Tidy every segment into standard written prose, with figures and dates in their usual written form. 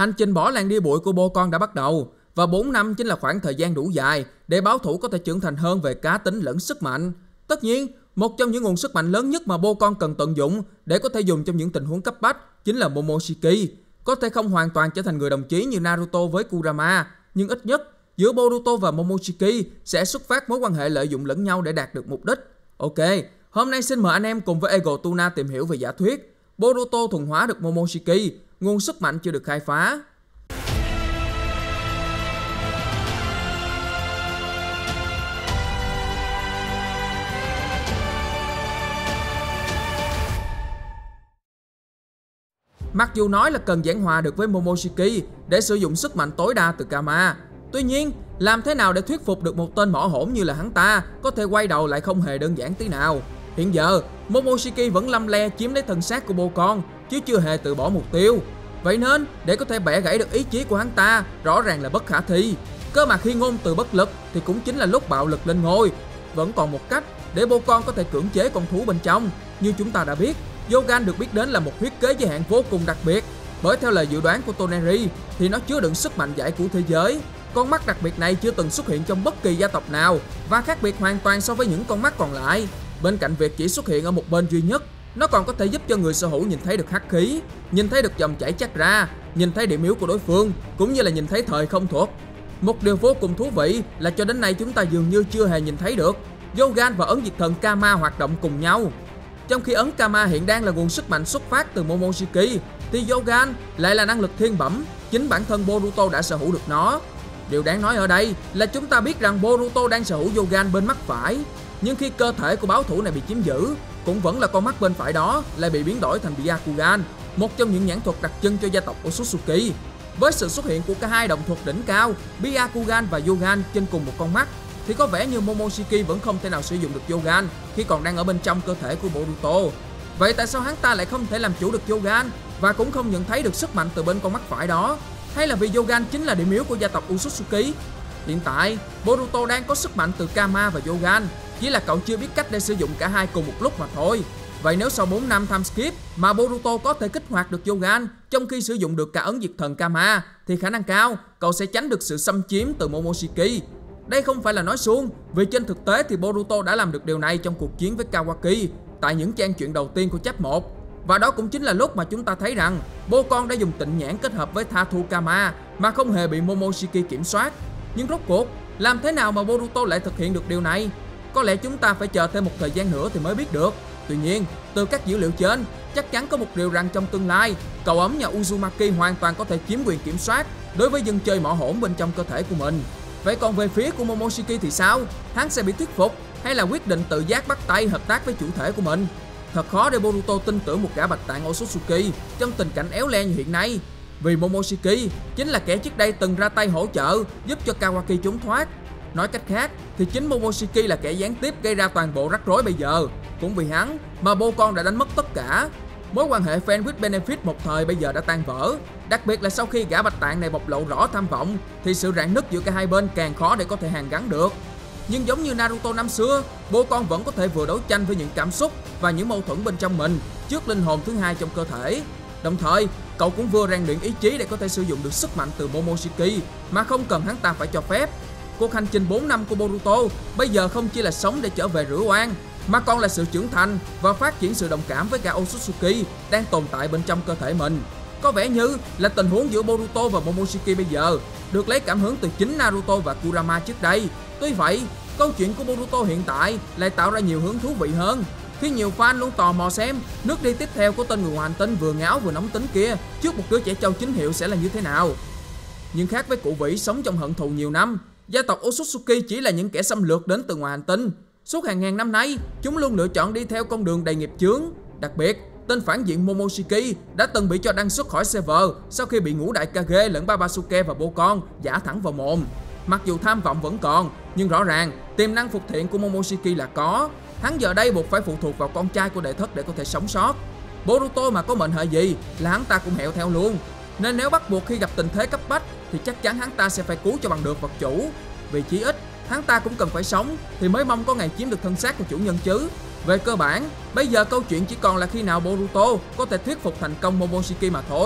Hành trình bỏ làng đi bụi của Bocon đã bắt đầu, và 4 năm chính là khoảng thời gian đủ dài để báo thủ có thể trưởng thành hơn về cá tính lẫn sức mạnh. Tất nhiên, một trong những nguồn sức mạnh lớn nhất mà Bocon cần tận dụng để có thể dùng trong những tình huống cấp bách chính là Momoshiki. Có thể không hoàn toàn trở thành người đồng chí như Naruto với Kurama, nhưng ít nhất giữa Boruto và Momoshiki sẽ xuất phát mối quan hệ lợi dụng lẫn nhau để đạt được mục đích. Ok, hôm nay xin mời anh em cùng với Ego Tuna tìm hiểu về giả thuyết Boruto thuần hóa được Momoshiki, nguồn sức mạnh chưa được khai phá. Mặc dù nói là cần giảng hòa được với Momoshiki để sử dụng sức mạnh tối đa từ Kama, tuy nhiên, làm thế nào để thuyết phục được một tên mỏ hổn như là hắn ta có thể quay đầu lại không hề đơn giản tí nào. Hiện giờ, Momoshiki vẫn lăm le chiếm lấy thân xác của Bocon, chứ chưa hề từ bỏ mục tiêu. Vậy nên, để có thể bẻ gãy được ý chí của hắn ta, rõ ràng là bất khả thi. Cơ mà khi ngôn từ bất lực thì cũng chính là lúc bạo lực lên ngôi. Vẫn còn một cách để Bocon có thể cưỡng chế con thú bên trong. Như chúng ta đã biết, Yogan được biết đến là một huyết kế giới hạn vô cùng đặc biệt. Bởi theo lời dự đoán của Toneri thì nó chứa đựng sức mạnh giải của thế giới. Con mắt đặc biệt này chưa từng xuất hiện trong bất kỳ gia tộc nào và khác biệt hoàn toàn so với những con mắt còn lại. Bên cạnh việc chỉ xuất hiện ở một bên duy nhất, nó còn có thể giúp cho người sở hữu nhìn thấy được hắc khí, nhìn thấy được dòng chảy chakra, nhìn thấy điểm yếu của đối phương, cũng như là nhìn thấy thời không thuật. Một điều vô cùng thú vị là cho đến nay chúng ta dường như chưa hề nhìn thấy được Yogan và ấn diệt thần Kama hoạt động cùng nhau. Trong khi ấn Kama hiện đang là nguồn sức mạnh xuất phát từ Momoshiki, thì Yogan lại là năng lực thiên bẩm, chính bản thân Boruto đã sở hữu được nó. Điều đáng nói ở đây là chúng ta biết rằng Boruto đang sở hữu Yogan bên mắt phải, nhưng khi cơ thể của báo thủ này bị chiếm giữ, cũng vẫn là con mắt bên phải đó lại bị biến đổi thành Byakugan, một trong những nhãn thuật đặc trưng cho gia tộc Otsutsuki. Với sự xuất hiện của cả hai động thuật đỉnh cao, Byakugan và Yogan trên cùng một con mắt, thì có vẻ như Momoshiki vẫn không thể nào sử dụng được Yogan khi còn đang ở bên trong cơ thể của Boruto. Vậy tại sao hắn ta lại không thể làm chủ được Yogan và cũng không nhận thấy được sức mạnh từ bên con mắt phải đó? Hay là vì Yogan chính là điểm yếu của gia tộc Otsutsuki? Hiện tại, Boruto đang có sức mạnh từ Kama và Yogan, chỉ là cậu chưa biết cách để sử dụng cả hai cùng một lúc mà thôi. Vậy nếu sau 4 năm time skip mà Boruto có thể kích hoạt được Yogan trong khi sử dụng được cả ấn diệt thần Kama, thì khả năng cao cậu sẽ tránh được sự xâm chiếm từ Momoshiki. Đây không phải là nói suông, vì trên thực tế thì Boruto đã làm được điều này trong cuộc chiến với Kawaki tại những trang truyện đầu tiên của chapter 1. Và đó cũng chính là lúc mà chúng ta thấy rằng Bocon đã dùng tịnh nhãn kết hợp với Tatsu Kama mà không hề bị Momoshiki kiểm soát. Nhưng rốt cuộc, làm thế nào mà Boruto lại thực hiện được điều này? Có lẽ chúng ta phải chờ thêm một thời gian nữa thì mới biết được. Tuy nhiên, từ các dữ liệu trên, chắc chắn có một điều rằng trong tương lai, cậu ấm nhà Uzumaki hoàn toàn có thể chiếm quyền kiểm soát đối với dân chơi mỏ hổn bên trong cơ thể của mình. Vậy còn về phía của Momoshiki thì sao? Hắn sẽ bị thuyết phục hay là quyết định tự giác bắt tay hợp tác với chủ thể của mình? Thật khó để Boruto tin tưởng một gã bạch tạng Otsutsuki trong tình cảnh éo le như hiện nay. Vì Momoshiki chính là kẻ trước đây từng ra tay hỗ trợ giúp cho Kawaki trốn thoát. Nói cách khác thì chính Momoshiki là kẻ gián tiếp gây ra toàn bộ rắc rối bây giờ. Cũng vì hắn mà Bocon đã đánh mất tất cả. Mối quan hệ friend with benefit một thời bây giờ đã tan vỡ. Đặc biệt là sau khi gã bạch tạng này bộc lộ rõ tham vọng thì sự rạn nứt giữa cả hai bên càng khó để có thể hàn gắn được. Nhưng giống như Naruto năm xưa, Bocon vẫn có thể vừa đấu tranh với những cảm xúc và những mâu thuẫn bên trong mình trước linh hồn thứ hai trong cơ thể. Đồng thời, cậu cũng vừa rèn luyện ý chí để có thể sử dụng được sức mạnh từ Momoshiki mà không cần hắn ta phải cho phép. Cuộc hành trình 4 năm của Boruto bây giờ không chỉ là sống để trở về rửa oan, mà còn là sự trưởng thành và phát triển sự đồng cảm với cả Otsutsuki đang tồn tại bên trong cơ thể mình. Có vẻ như là tình huống giữa Boruto và Momoshiki bây giờ được lấy cảm hứng từ chính Naruto và Kurama trước đây. Tuy vậy, câu chuyện của Boruto hiện tại lại tạo ra nhiều hướng thú vị hơn, khi nhiều fan luôn tò mò xem nước đi tiếp theo của tên người ngoài hành tinh vừa ngáo vừa nóng tính kia trước một đứa trẻ trâu chính hiệu sẽ là như thế nào. Nhưng khác với cụ Vĩ sống trong hận thù nhiều năm, gia tộc Otsutsuki chỉ là những kẻ xâm lược đến từ ngoài hành tinh. Suốt hàng ngàn năm nay, chúng luôn lựa chọn đi theo con đường đầy nghiệp chướng. Đặc biệt, tên phản diện Momoshiki đã từng bị cho đăng xuất khỏi server sau khi bị ngũ đại Kage lẫn Babasuke và Bocon giã thẳng vào mồm. Mặc dù tham vọng vẫn còn, nhưng rõ ràng tiềm năng phục thiện của Momoshiki là có. Hắn giờ đây buộc phải phụ thuộc vào con trai của đệ thất để có thể sống sót. Boruto mà có mệnh hệ gì là hắn ta cũng hẹo theo luôn. Nên nếu bắt buộc khi gặp tình thế cấp bách thì chắc chắn hắn ta sẽ phải cứu cho bằng được vật chủ. Vì chí ít hắn ta cũng cần phải sống thì mới mong có ngày chiếm được thân xác của chủ nhân chứ. Về cơ bản, bây giờ câu chuyện chỉ còn là khi nào Boruto có thể thuyết phục thành công Momoshiki mà thôi.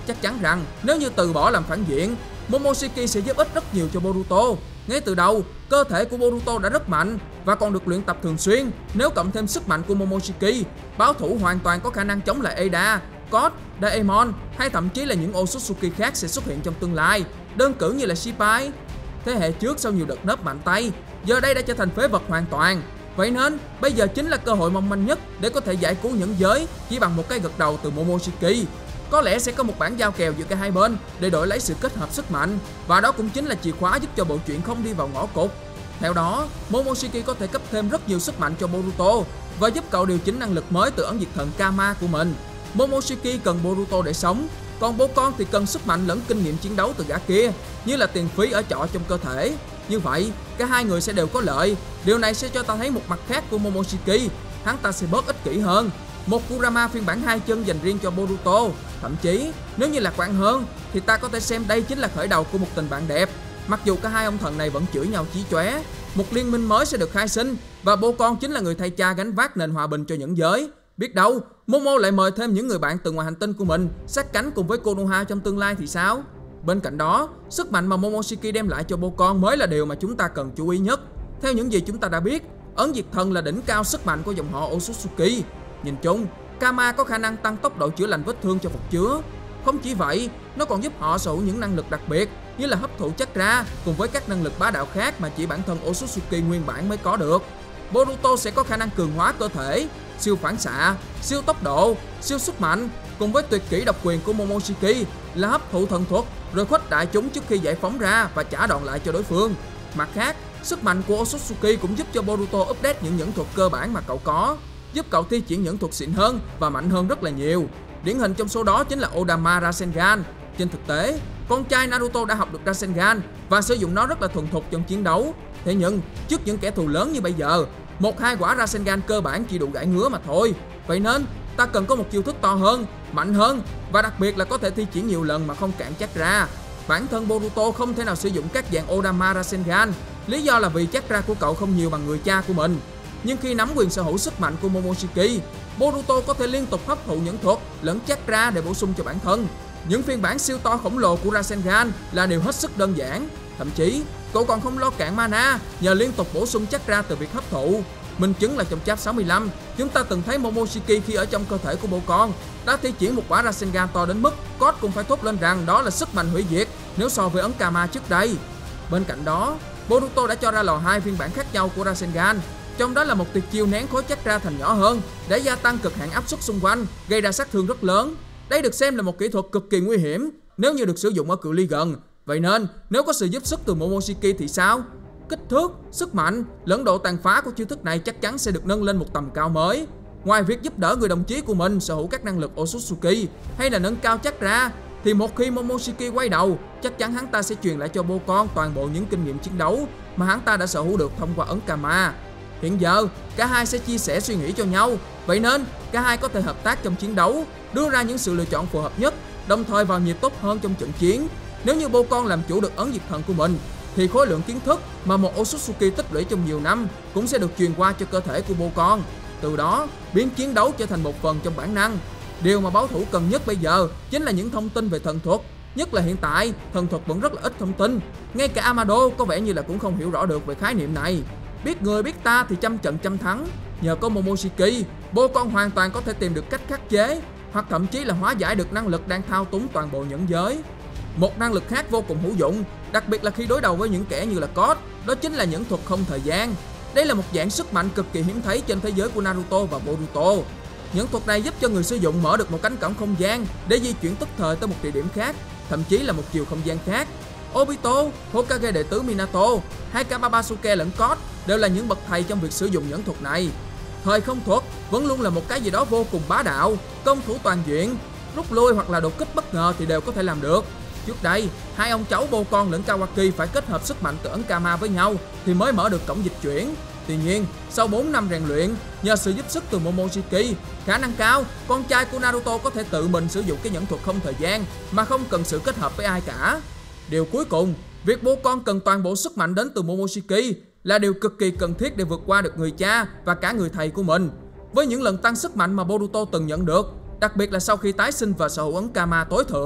chắc chắn rằng nếu như từ bỏ làm phản diện, Momoshiki sẽ giúp ích rất nhiều cho Boruto. Ngay từ đầu, cơ thể của Boruto đã rất mạnh và còn được luyện tập thường xuyên. Nếu cộng thêm sức mạnh của Momoshiki, báo thủ hoàn toàn có khả năng chống lại Ada, Code, Daemon hay thậm chí là những Otsutsuki khác sẽ xuất hiện trong tương lai, đơn cử như là Shippai. Thế hệ trước sau nhiều đợt nấp mạnh tay, giờ đây đã trở thành phế vật hoàn toàn. Vậy nên, bây giờ chính là cơ hội mong manh nhất để có thể giải cứu nhẫn giới chỉ bằng một cái gật đầu từ Momoshiki. Có lẽ sẽ có một bản giao kèo giữa cả hai bên để đổi lấy sự kết hợp sức mạnh, và đó cũng chính là chìa khóa giúp cho bộ truyện không đi vào ngõ cụt. Theo đó, Momoshiki có thể cấp thêm rất nhiều sức mạnh cho Boruto và giúp cậu điều chỉnh năng lực mới từ ấn diệt thần Kama của mình. Momoshiki cần Boruto để sống, còn bố con thì cần sức mạnh lẫn kinh nghiệm chiến đấu từ gã kia, như là tiền phí ở trọ trong cơ thể. Như vậy, cả hai người sẽ đều có lợi. Điều này sẽ cho ta thấy một mặt khác của Momoshiki, hắn ta sẽ bớt ích kỷ hơn. Một Kurama phiên bản 2 chân dành riêng cho Boruto. Thậm chí, nếu như lạc quan hơn, thì ta có thể xem đây chính là khởi đầu của một tình bạn đẹp. Mặc dù cả hai ông thần này vẫn chửi nhau chí chóe, một liên minh mới sẽ được khai sinh và bố con chính là người thầy cha gánh vác nền hòa bình cho nhẫn giới. Biết đâu, Momo lại mời thêm những người bạn từ ngoài hành tinh của mình sát cánh cùng với Konoha trong tương lai thì sao? Bên cạnh đó, sức mạnh mà Momoshiki đem lại cho bố con mới là điều mà chúng ta cần chú ý nhất. Theo những gì chúng ta đã biết, ấn diệt thần là đỉnh cao sức mạnh của dòng họ Otsutsuki. Nhìn chung, Kama có khả năng tăng tốc độ chữa lành vết thương cho vật chứa. Không chỉ vậy, nó còn giúp họ sở hữu những năng lực đặc biệt như là hấp thụ chakra cùng với các năng lực bá đạo khác mà chỉ bản thân Otsutsuki nguyên bản mới có được. Boruto sẽ có khả năng cường hóa cơ thể, siêu phản xạ, siêu tốc độ, siêu sức mạnh cùng với tuyệt kỹ độc quyền của Momoshiki là hấp thụ thần thuật rồi khuếch đại chúng trước khi giải phóng ra và trả đòn lại cho đối phương. Mặt khác, sức mạnh của Otsutsuki cũng giúp cho Boruto update những nhẫn thuật cơ bản mà cậu có, giúp cậu thi triển nhẫn thuật xịn hơn và mạnh hơn rất là nhiều. Điển hình trong số đó chính là Odama Rasengan. Trên thực tế, con trai Naruto đã học được Rasengan và sử dụng nó rất là thuần thục trong chiến đấu. Thế nhưng, trước những kẻ thù lớn như bây giờ, 1-2 quả Rasengan cơ bản chỉ đủ gãi ngứa mà thôi. Vậy nên, ta cần có một chiêu thức to hơn, mạnh hơn và đặc biệt là có thể thi triển nhiều lần mà không cản chakra. Bản thân Boruto không thể nào sử dụng các dạng Odama Rasengan, lý do là vì chakra của cậu không nhiều bằng người cha của mình. Nhưng khi nắm quyền sở hữu sức mạnh của Momoshiki, Boruto có thể liên tục hấp thụ nhẫn thuật lẫn chakra để bổ sung cho bản thân. Những phiên bản siêu to khổng lồ của Rasengan là điều hết sức đơn giản. Thậm chí, cậu còn không lo cạn mana nhờ liên tục bổ sung chakra từ việc hấp thụ. Minh chứng là trong chapter 65, chúng ta từng thấy Momoshiki khi ở trong cơ thể của bố con đã thi triển một quả Rasengan to đến mức Code cũng phải thốt lên rằng đó là sức mạnh hủy diệt nếu so với ấn Kama trước đây. Bên cạnh đó, Boruto đã cho ra lò 2 phiên bản khác nhau của Rasengan. Trong đó là một tuyệt chiêu nén khối chakra thành nhỏ hơn để gia tăng cực hạn áp suất xung quanh, gây ra sát thương rất lớn. Đây được xem là một kỹ thuật cực kỳ nguy hiểm nếu như được sử dụng ở cự ly gần. Vậy nên, nếu có sự giúp sức từ Momoshiki thì sao? Kích thước, sức mạnh, lẫn độ tàn phá của chiêu thức này chắc chắn sẽ được nâng lên một tầm cao mới. Ngoài việc giúp đỡ người đồng chí của mình sở hữu các năng lực Otsutsuki hay là nâng cao chakra, thì một khi Momoshiki quay đầu, chắc chắn hắn ta sẽ truyền lại cho bố con toàn bộ những kinh nghiệm chiến đấu mà hắn ta đã sở hữu được thông qua ấn Kama. Hiện giờ, cả hai sẽ chia sẻ suy nghĩ cho nhau, vậy nên cả hai có thể hợp tác trong chiến đấu, đưa ra những sự lựa chọn phù hợp nhất, đồng thời vào nhịp tốt hơn trong trận chiến. Nếu như bố con làm chủ được ấn diệt thần của mình, thì khối lượng kiến thức mà một Otsutsuki tích lũy trong nhiều năm cũng sẽ được truyền qua cho cơ thể của bố con. Từ đó, biến chiến đấu trở thành một phần trong bản năng. Điều mà báo thủ cần nhất bây giờ chính là những thông tin về thần thuật. Nhất là hiện tại, thần thuật vẫn rất là ít thông tin. Ngay cả Amado có vẻ như là cũng không hiểu rõ được về khái niệm này. Biết người biết ta thì trăm trận trăm thắng. Nhờ có Momoshiki, bố con hoàn toàn có thể tìm được cách khắc chế hoặc thậm chí là hóa giải được năng lực đang thao túng toàn bộ nhẫn giới. Một năng lực khác vô cùng hữu dụng, đặc biệt là khi đối đầu với những kẻ như là Code, đó chính là nhẫn thuật không thời gian. Đây là một dạng sức mạnh cực kỳ hiếm thấy trên thế giới của Naruto và Boruto. Nhẫn thuật này giúp cho người sử dụng mở được một cánh cổng không gian để di chuyển tức thời tới một địa điểm khác, thậm chí là một chiều không gian khác. Obito, Hokage đệ tứ Minato, hay cả Babasuke lẫn Code đều là những bậc thầy trong việc sử dụng nhẫn thuật này. Thời không thuật vẫn luôn là một cái gì đó vô cùng bá đạo, công thủ toàn diện, rút lui hoặc là đột kích bất ngờ thì đều có thể làm được. Trước đây, hai ông cháu bố con lẫn Kawaki phải kết hợp sức mạnh từ ấn Kama với nhau thì mới mở được cổng dịch chuyển. Tuy nhiên, sau 4 năm rèn luyện, nhờ sự giúp sức từ Momoshiki, khả năng cao, con trai của Naruto có thể tự mình sử dụng cái nhẫn thuật không thời gian mà không cần sự kết hợp với ai cả. Điều cuối cùng, việc bố con cần toàn bộ sức mạnh đến từ Momoshiki là điều cực kỳ cần thiết để vượt qua được người cha và cả người thầy của mình. Với những lần tăng sức mạnh mà Boruto từng nhận được, đặc biệt là sau khi tái sinh và sở hữu ấn Kama tối thượng,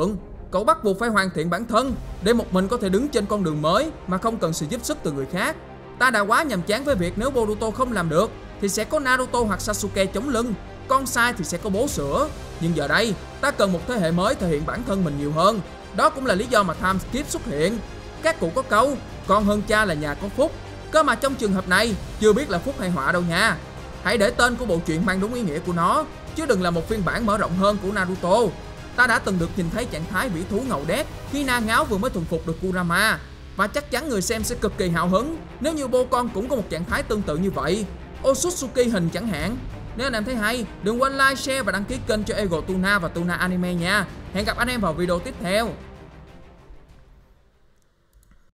Cậu bắt buộc phải hoàn thiện bản thân để một mình có thể đứng trên con đường mới mà không cần sự giúp sức từ người khác. Ta đã quá nhàm chán với việc nếu Boruto không làm được thì sẽ có Naruto hoặc Sasuke chống lưng, con sai thì sẽ có bố sữa. Nhưng giờ đây, ta cần một thế hệ mới thể hiện bản thân mình nhiều hơn. Đó cũng là lý do mà time skip xuất hiện. Các cụ có câu, con hơn cha là nhà có phúc. Cơ mà trong trường hợp này, chưa biết là phúc hay họa đâu nha. Hãy để tên của bộ truyện mang đúng ý nghĩa của nó, chứ đừng là một phiên bản mở rộng hơn của Naruto. Ta đã từng được nhìn thấy trạng thái vĩ thú ngầu đét khi Na Ngáo vừa mới thuần phục được Kurama. Và chắc chắn người xem sẽ cực kỳ hào hứng nếu như Bocon cũng có một trạng thái tương tự như vậy. Otsutsuki hình chẳng hạn. Nếu anh em thấy hay, đừng quên like, share và đăng ký kênh cho Ego Tuna và Tuna Anime nha. Hẹn gặp anh em vào video tiếp theo.